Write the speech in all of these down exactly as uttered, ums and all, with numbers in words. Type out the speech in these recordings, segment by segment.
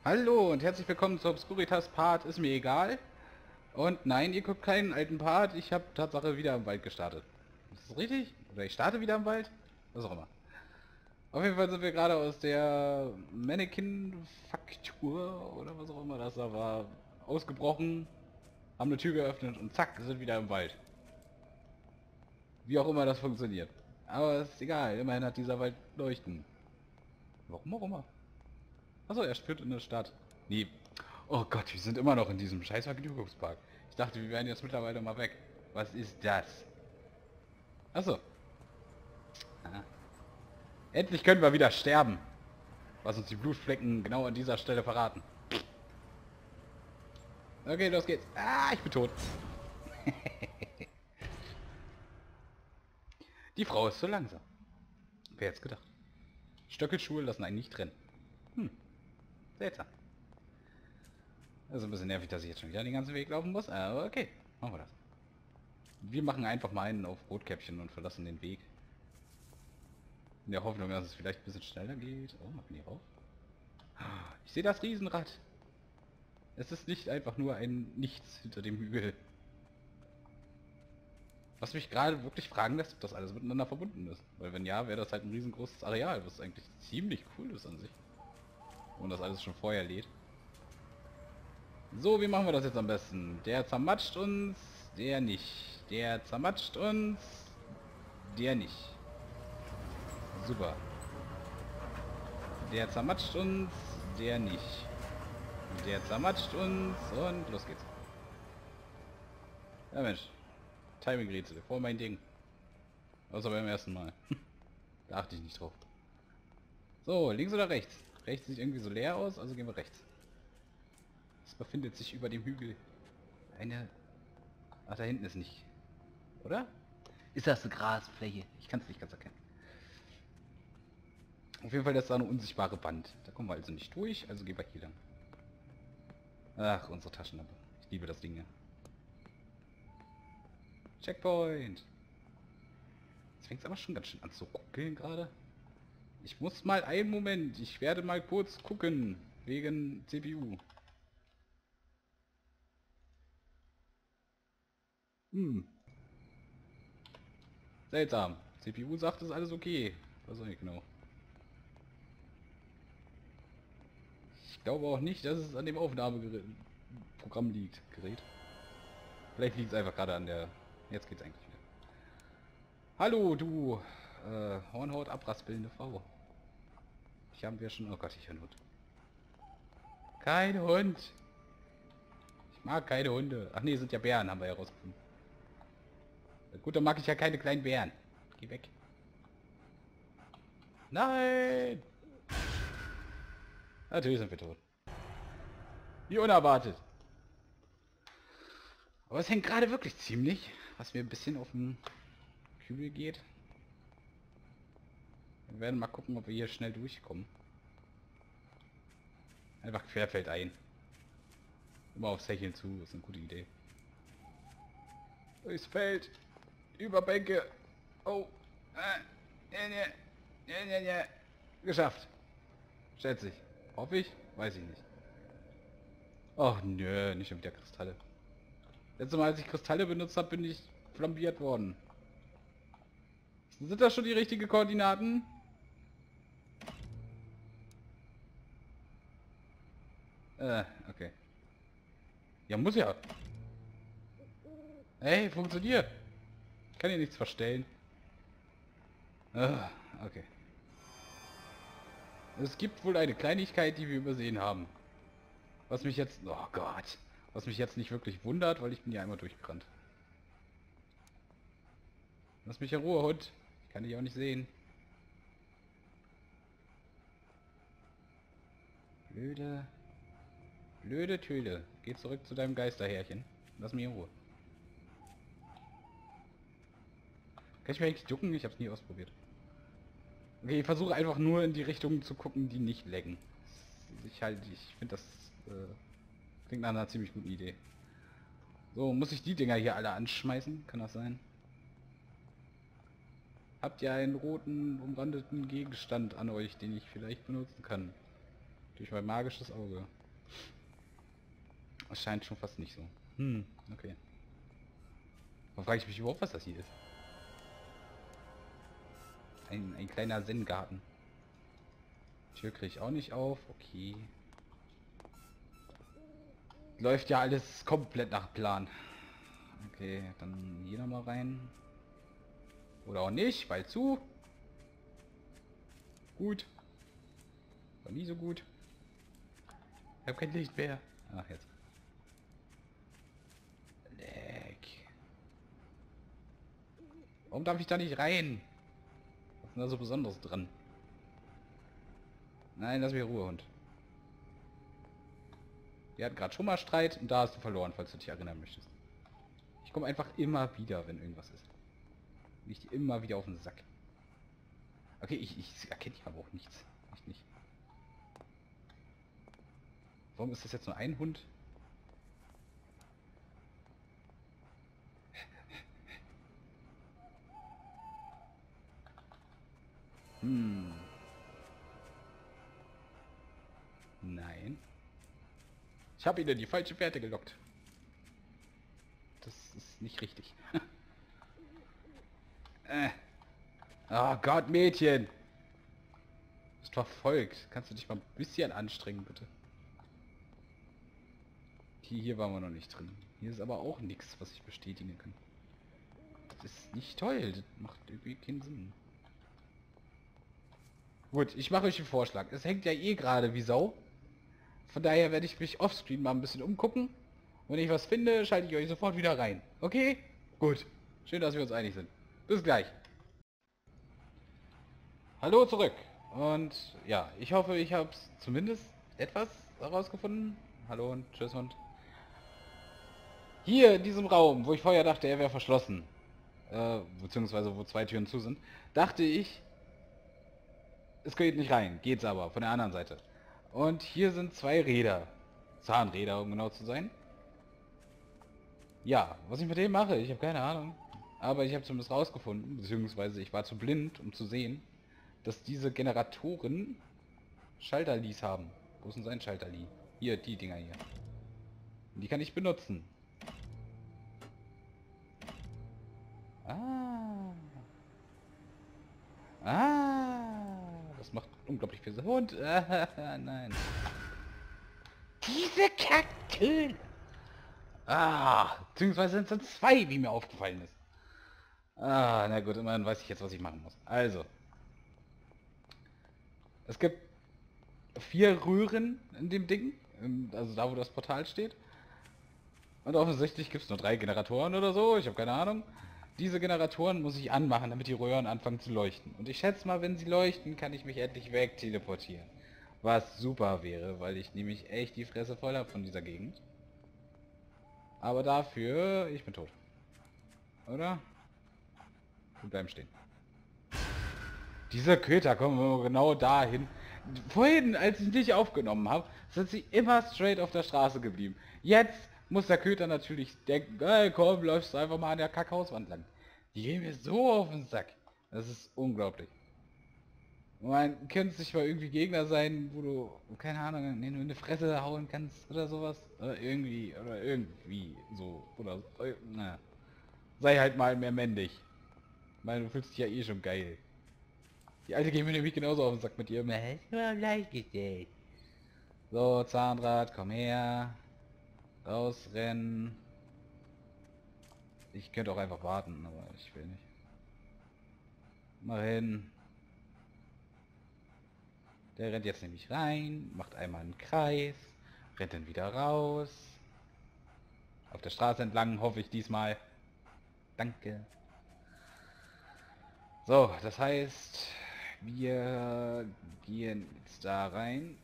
Hallo und herzlich willkommen zu Obscuritas Part, ist mir egal. Und nein, ihr guckt keinen alten Part, ich habe Tatsache wieder im Wald gestartet. Ist das richtig? Oder ich starte wieder im Wald? Was auch immer. Auf jeden Fall sind wir gerade aus der Mannequin-Faktur oder was auch immer das da war, ausgebrochen, haben eine Tür geöffnet und zack, sind wieder im Wald. Wie auch immer das funktioniert. Aber ist egal, immerhin hat dieser Wald Leuchten. Warum auch immer. Achso, er führt in der Stadt. Nee. Oh Gott, wir sind immer noch in diesem scheiß Vergnügungspark. Ich dachte, wir wären jetzt mittlerweile mal weg. Was ist das? Achso. Ah. Endlich können wir wieder sterben. Was uns die Blutflecken genau an dieser Stelle verraten. Okay, los geht's. Ah, ich bin tot. Die Frau ist zu langsam. Wer hätte es gedacht? Stöckelschuhe lassen einen nicht trennen. Hm, seltsam. Das ist ein bisschen nervig, dass ich jetzt schon wieder den ganzen Weg laufen muss. Aber okay, machen wir das. Wir machen einfach mal einen auf Rotkäppchen und verlassen den Weg. In der Hoffnung, dass es vielleicht ein bisschen schneller geht. Oh, machen die rauf. Ich sehe das Riesenrad. Es ist nicht einfach nur ein Nichts hinter dem Hügel. Was mich gerade wirklich fragen lässt, ob das alles miteinander verbunden ist. Weil wenn ja, wäre das halt ein riesengroßes Areal, was eigentlich ziemlich cool ist an sich. Und das alles schon vorher lädt. So, wie machen wir das jetzt am besten? Der zermatscht uns, der nicht. Der zermatscht uns, der nicht. Super. Der zermatscht uns, der nicht. Der zermatscht uns und los geht's. Ja Mensch. Timing-Rätsel, voll mein Ding. Außer beim ersten Mal. Da achte ich nicht drauf. So, links oder rechts? Rechts sieht irgendwie so leer aus, also gehen wir rechts. Es befindet sich über dem Hügel eine... Ach, da hinten ist nicht. Oder? Ist das eine Grasfläche? Ich kann es nicht ganz erkennen. Auf jeden Fall ist da eine unsichtbare Wand. Da kommen wir also nicht durch, also gehen wir hier lang. Ach, unsere Taschenlampe. Ich liebe das Ding ja. Checkpoint. Jetzt fängt es aber schon ganz schön an zu ruckeln gerade. Ich muss mal einen Moment. Ich werde mal kurz gucken. Wegen C P U. Hm. Seltsam. C P U sagt, es ist alles okay. Was soll ich genau? Ich glaube auch nicht, dass es an dem Aufnahmeprogramm liegt. Gerät. Vielleicht liegt es einfach gerade an der... Jetzt geht's eigentlich wieder. Hallo, du äh, Hornhaut abraspelnde Frau. Ich haben wir schon... Oh Gott, ich höre einen Hund. Kein Hund. Ich mag keine Hunde. Ach nee, sind ja Bären, haben wir ja rausgefunden. Gut, dann mag ich ja keine kleinen Bären. Geh weg. Nein! Natürlich sind wir tot. Wie unerwartet. Aber es hängt gerade wirklich ziemlich, was mir ein bisschen auf den Kübel geht. Wir werden mal gucken, ob wir hier schnell durchkommen. Einfach querfeldein. Immer aufs Hecheln zu, ist eine gute Idee. Durchs Feld. Über Bänke. Oh. Äh, ne, ne, ne, ne, ne. Geschafft. Schätze ich. Hoffe ich? Weiß ich nicht. Ach nö, nicht schon wieder Kristalle. Letztes Mal, als ich Kristalle benutzt habe, bin ich flambiert worden. Sind das schon die richtigen Koordinaten? Äh, okay. Ja, muss ja. Hey, funktioniert. Ich kann hier nichts verstellen. Ah, okay. Es gibt wohl eine Kleinigkeit, die wir übersehen haben. Was mich jetzt... Oh Gott. Was mich jetzt nicht wirklich wundert, weil ich bin ja einmal durchgerannt. Lass mich in Ruhe, Hund. Ich kann dich auch nicht sehen. Blöde... Blöde Töle. Geh zurück zu deinem Geisterhärchen. Lass mich in Ruhe. Kann ich mir eigentlich ducken? Ich hab's nie ausprobiert. Okay, ich versuche einfach nur in die Richtung zu gucken, die nicht lecken. Ich halt, ich finde das äh, klingt nach einer ziemlich guten Idee. So, muss ich die Dinger hier alle anschmeißen? Kann das sein? Habt ihr einen roten, umrandeten Gegenstand an euch, den ich vielleicht benutzen kann? Durch mein magisches Auge. Es scheint schon fast nicht so. Hm, okay. Dann frage ich mich überhaupt, was das hier ist. Ein, ein kleiner Zen-Garten. Tür kriege ich auch nicht auf. Okay. Läuft ja alles komplett nach Plan. Okay, dann hier nochmal rein. Oder auch nicht, weil zu. Gut. War nie so gut. Ich habe kein Licht mehr. Ach, jetzt. Leck. Warum darf ich da nicht rein? Was ist denn da so Besonderes dran? Nein, lass mich in Ruhe, Hund. Wir hatten gerade schon mal Streit und da hast du verloren, falls du dich erinnern möchtest. Ich komme einfach immer wieder, wenn irgendwas ist. Ich dir immer wieder auf den Sack. Okay, ich, ich erkenne hier aber auch nichts. Echt nicht. Warum ist das jetzt nur ein Hund? Hm. Nein. Ich habe ihn in die falsche Fährte gelockt. Das ist nicht richtig. äh. Oh Gott, Mädchen. Du bist verfolgt. Kannst du dich mal ein bisschen anstrengen, bitte? Hier, hier waren wir noch nicht drin. Hier ist aber auch nichts, was ich bestätigen kann. Das ist nicht toll. Das macht irgendwie keinen Sinn. Gut, ich mache euch einen Vorschlag. Es hängt ja eh gerade wie Sau. Von daher werde ich mich offscreen mal ein bisschen umgucken. Wenn ich was finde, schalte ich euch sofort wieder rein. Okay? Gut. Schön, dass wir uns einig sind. Bis gleich. Hallo zurück. Und ja, ich hoffe, ich habe zumindest etwas herausgefunden. Hallo und tschüss und... Hier in diesem Raum, wo ich vorher dachte, er wäre verschlossen, äh, beziehungsweise wo zwei Türen zu sind, dachte ich, es geht nicht rein. Geht's aber, von der anderen Seite. Und hier sind zwei Räder. Zahnräder, um genau zu sein. Ja, was ich mit dem mache, ich habe keine Ahnung. Aber ich habe zumindest rausgefunden, beziehungsweise ich war zu blind, um zu sehen, dass diese Generatoren Schalterlis haben. Wo ist denn sein Schalterli? Hier, die Dinger hier. Und die kann ich benutzen. Ah. Ah. Das macht unglaublich viel Sinn. Und, äh, nein. Diese Kakteen. Ah, beziehungsweise sind es zwei, wie mir aufgefallen ist. Ah, na gut, immerhin weiß ich jetzt, was ich machen muss. Also. Es gibt vier Röhren in dem Ding. Also da, wo das Portal steht. Und offensichtlich gibt es nur drei Generatoren oder so. Ich habe keine Ahnung. Diese Generatoren muss ich anmachen, damit die Röhren anfangen zu leuchten. Und ich schätze mal, wenn sie leuchten, kann ich mich endlich weg teleportieren. Was super wäre, weil ich nämlich echt die Fresse voll habe von dieser Gegend. Aber dafür, ich bin tot. Oder? Wir bleiben stehen. Diese Köter kommen wir genau dahin. Vorhin, als ich dich aufgenommen habe, sind sie immer straight auf der Straße geblieben. Jetzt muss der Köter natürlich denken, hey, komm, läufst du einfach mal an der Kackhauswand lang. Die gehen mir so auf den Sack. Das ist unglaublich. Man könnte sich mal irgendwie Gegner sein, wo du, keine Ahnung, in eine Fresse hauen kannst oder sowas. Oder irgendwie, oder irgendwie so. Oder, na. Sei halt mal mehr männlich. Ich meine, du fühlst dich ja eh schon geil. Die alte geht mir nämlich genauso auf den Sack mit ihrem gleichgestellt. So, Zahnrad, komm her. Rausrennen. Ich könnte auch einfach warten, aber ich will nicht. Mal hin. Der rennt jetzt nämlich rein, macht einmal einen Kreis, rennt dann wieder raus. Auf der Straße entlang, hoffe ich diesmal. Danke. So, das heißt, wir gehen jetzt da rein.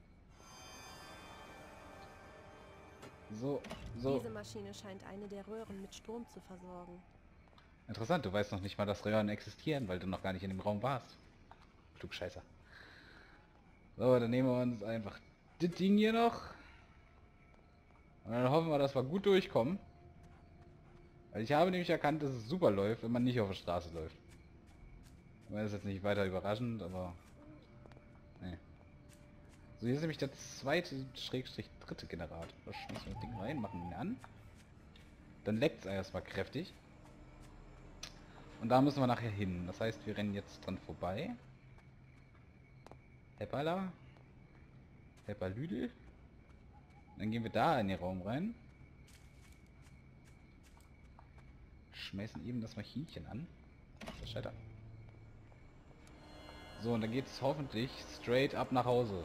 So, so. Diese Maschine scheint eine der Röhren mit Strom zu versorgen. Interessant, du weißt noch nicht mal, dass Röhren existieren, weil du noch gar nicht in dem Raum warst. Klugscheißer. So, dann nehmen wir uns einfach das Ding hier noch. Und dann hoffen wir, dass wir gut durchkommen. Weil ich habe nämlich erkannt, dass es super läuft, wenn man nicht auf der Straße läuft. Ich meine, das ist jetzt nicht weiter überraschend, aber... Nee. So, hier ist nämlich der zweite, Schrägstrich dritte Generator. Da schmeißen wir das Ding rein, machen ihn an. Dann leckt es erstmal kräftig. Und da müssen wir nachher hin. Das heißt, wir rennen jetzt dran vorbei. Heppala. Heppalüdel. Dann gehen wir da in den Raum rein. Schmeißen eben das Maschinchen an. Das scheitert. So, und dann geht es hoffentlich straight up nach Hause.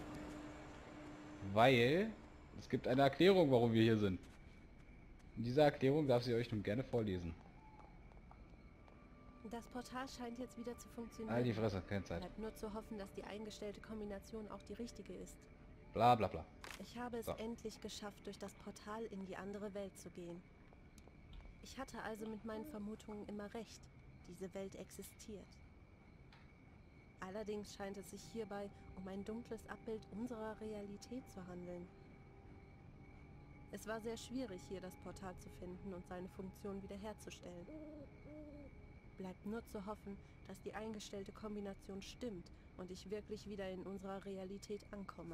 Weil es gibt eine Erklärung, warum wir hier sind. In dieser Erklärung darf sie euch nun gerne vorlesen. Das Portal scheint jetzt wieder zu funktionieren. All die Fresse, keine Zeit. Bleibt nur zu hoffen, dass die eingestellte Kombination auch die richtige ist. Bla bla bla. Ich habe es So. endlich geschafft, durch das Portal in die andere Welt zu gehen. Ich hatte also mit meinen Vermutungen immer recht. Diese Welt existiert. Allerdings scheint es sich hierbei um ein dunkles Abbild unserer Realität zu handeln. Es war sehr schwierig, hier das Portal zu finden und seine Funktion wiederherzustellen. Bleibt nur zu hoffen, dass die eingestellte Kombination stimmt und ich wirklich wieder in unserer Realität ankomme.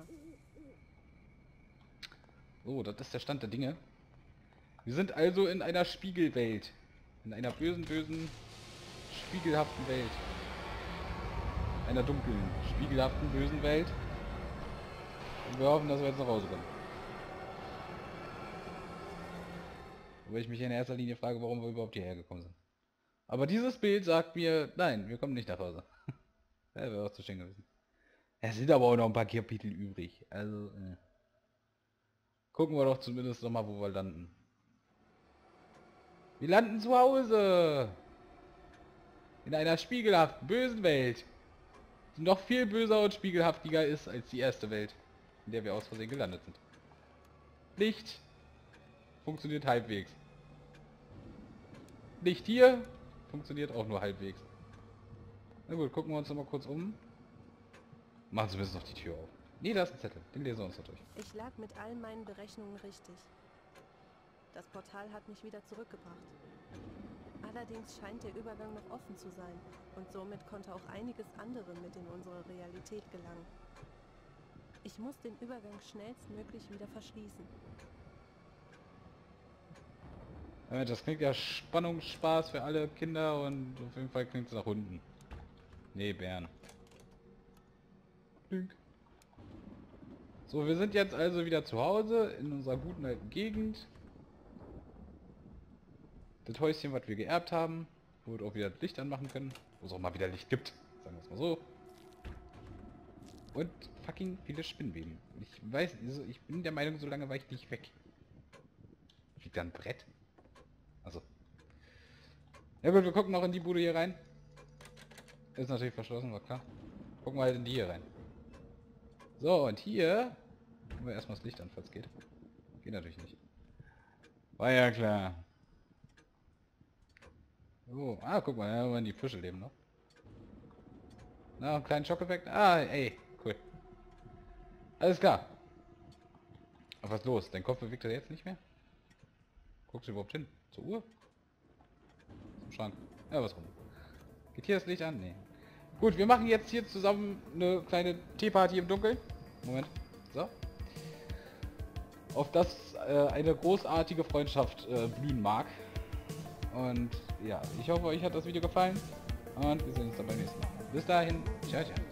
So, das ist der Stand der Dinge. Wir sind also in einer Spiegelwelt. In einer bösen, bösen, spiegelhaften Welt. Einer dunklen, spiegelhaften, bösen Welt. Und wir hoffen, dass wir jetzt nach Hause kommen. Wobei ich mich in erster Linie frage, warum wir überhaupt hierher gekommen sind. Aber dieses Bild sagt mir, nein, wir kommen nicht nach Hause. Ja, wäre auch zu schön gewesen. Es sind aber auch noch ein paar Kapitel übrig. Also, äh. gucken wir doch zumindest noch mal, wo wir landen. Wir landen zu Hause. In einer spiegelhaften, bösen Welt. Die noch viel böser und spiegelhaftiger ist als die erste Welt, in der wir aus Versehen gelandet sind. Licht funktioniert halbwegs. Licht hier funktioniert auch nur halbwegs. Na gut, gucken wir uns noch mal kurz um. Machen Sie noch die Tür auf. Nee, da ist ein Zettel. Den lesen wir uns natürlich. Ich lag mit all meinen Berechnungen richtig. Das Portal hat mich wieder zurückgebracht. Allerdings scheint der Übergang noch offen zu sein und somit konnte auch einiges andere mit in unsere Realität gelangen. Ich muss den Übergang schnellstmöglich wieder verschließen. Das klingt ja Spannungsspaß für alle Kinder und auf jeden Fall klingt es nach Hunden. Nee, Bären. Glück. So, wir sind jetzt also wieder zu Hause in unserer guten alten Gegend. Das Häuschen, was wir geerbt haben, wo wir auch wieder das Licht anmachen können, wo es auch mal wieder Licht gibt, sagen wir es mal so. Und fucking viele Spinnweben. Ich weiß, also ich bin der Meinung, so lange war ich nicht weg. Liegt da ein Brett? Also. Ja gut, wir gucken noch in die Bude hier rein. Ist natürlich verschlossen, war klar. Gucken wir halt in die hier rein. So, und hier machen wir erstmal das Licht an, falls es geht. Geht natürlich nicht. War ja klar. Oh, ah, guck mal, ja, die Fische leben noch. Na, einen kleinen Schockeffekt. Ah, ey, cool. Alles klar. Aber was ist los? Dein Kopf bewegt er jetzt nicht mehr? Guckst du überhaupt hin? Zur Uhr? Zum Schrank. Ja, was rum. Geht hier das Licht an? Nee. Gut, wir machen jetzt hier zusammen eine kleine Teeparty im Dunkeln. Moment. So. Auf das äh, eine großartige Freundschaft äh, blühen mag. Und ja, ich hoffe, euch hat das Video gefallen. Und wir sehen uns dann beim nächsten Mal. Bis dahin. Ciao, ciao.